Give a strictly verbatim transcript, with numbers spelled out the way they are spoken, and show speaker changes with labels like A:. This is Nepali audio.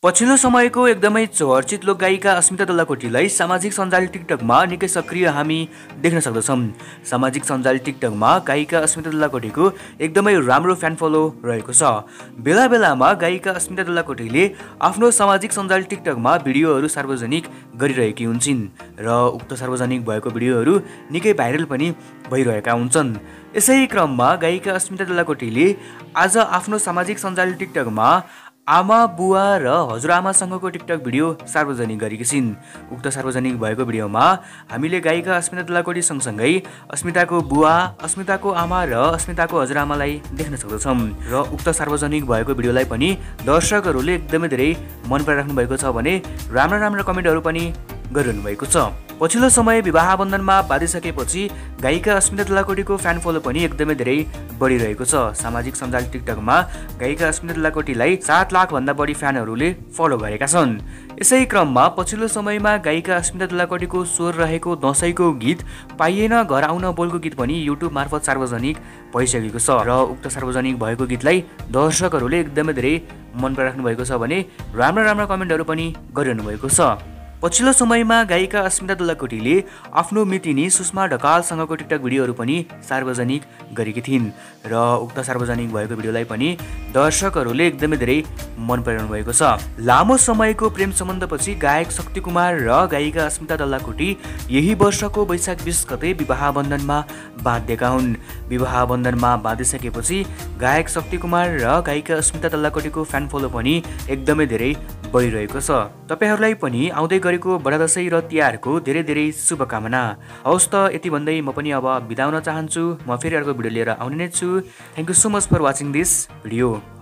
A: पछिल्लो समयको एकदमै चर्चित लोकगायिका अस्मिता दुल्लाकोटीलाई सामाजिक सञ्जाल टिकटकमा निकै सक्रिय हामी देख्न सक्दछौँ। सामाजिक सञ्जाल टिकटकमा गायिका अस्मिता दुल्लाकोटीको एकदमै राम्रो फ्यान फलो रहेको छ। बेला बेलामा गायिका अस्मिता दुल्लाकोटीले आफ्नो सामाजिक सञ्जाल टिकटकमा भिडियोहरू सार्वजनिक गरिरहेकी हुन्छन् र उक्त सार्वजनिक भएको भिडियोहरू निकै भाइरल पनि भइरहेका हुन्छन्। यसै क्रममा गायिका अस्मिता दुल्लाकोटीले आज आफ्नो सामाजिक सञ्जाल टिकटकमा आमा बुवा र हजुरआमासँगको टिकटक भिडियो सार्वजनिक गरेकी छिन्। उक्त सार्वजनिक भएको भिडियोमा हामीले गायिका अस्मिता दुल्लाकोटी सँगसँगै अस्मिताको बुवा, अस्मिताको आमा र अस्मिताको हजुरआमालाई देख्न सक्दछौँ र उक्त सार्वजनिक भएको भिडियोलाई पनि दर्शकहरूले एकदमै धेरै मन पराइराख्नु भएको छ भने राम्रा राम्रा कमेन्टहरू पनि गरिरहनु भएको छ। पछिल्लो समय विवाह बन्धनमा बाँधिसकेपछि गायिका अस्मिता दुल्लाकोटीको फ्यान फलो पनि एकदमै धेरै बढिरहेको छ। सामाजिक सञ्जाल टिकटकमा गायिका अस्मिता दुल्लाकोटीलाई सात लाख भन्दा बढी फ्यानहरूले फलो गरेका छन्। यसै क्रममा पछिल्लो समयमा गायिका अस्मिता दुल्लाकोटीको स्वर रहेको दसैँको गीत पाइएन घर आउन बोलको गीत पनि युट्युब मार्फत सार्वजनिक भइसकेको छ र उक्त सार्वजनिक भएको गीतलाई दर्शकहरूले एकदमै धेरै मन पराइराख्नु भएको छ भने राम्रा राम्रा कमेन्टहरू पनि गरिरहनु भएको छ। पछिल्लो समयमा गायिका अस्मिता दुल्लाकोटीले आफ्नो मितिनी सुषमा ढकालसँगको टिकटक भिडियोहरू पनि सार्वजनिक गरेकी थिइन् र उक्त सार्वजनिक भएको भिडियोलाई पनि दर्शकहरूले एकदमै धेरै मन पराइरहनु भएको छ। लामो समयको प्रेम सम्बन्धपछि गायक शक्ति कुमार र गायिका अस्मिता दुल्लाकोटी यही वर्षको वैशाख बीस गते विवाह बन्धनमा बाँधिएका हुन्। विवाह बन्धनमा बाँधिसकेपछि गायक शक्ति कुमार र गायिका अस्मिता दुल्लाकोटीको फ्यान फलो पनि एकदमै धेरै बढिरहेको छ। तपाईहरूलाई पनि आउँदै गरेको बडा दशैं र तिहारको धेरै धेरै शुभकामना। हवस् त यति भन्दै म पनि अब बिदा हुन चाहन्छु। म फेरि अर्को भिडियो लिएर आउने नै छु। Thank you so much for watching this video.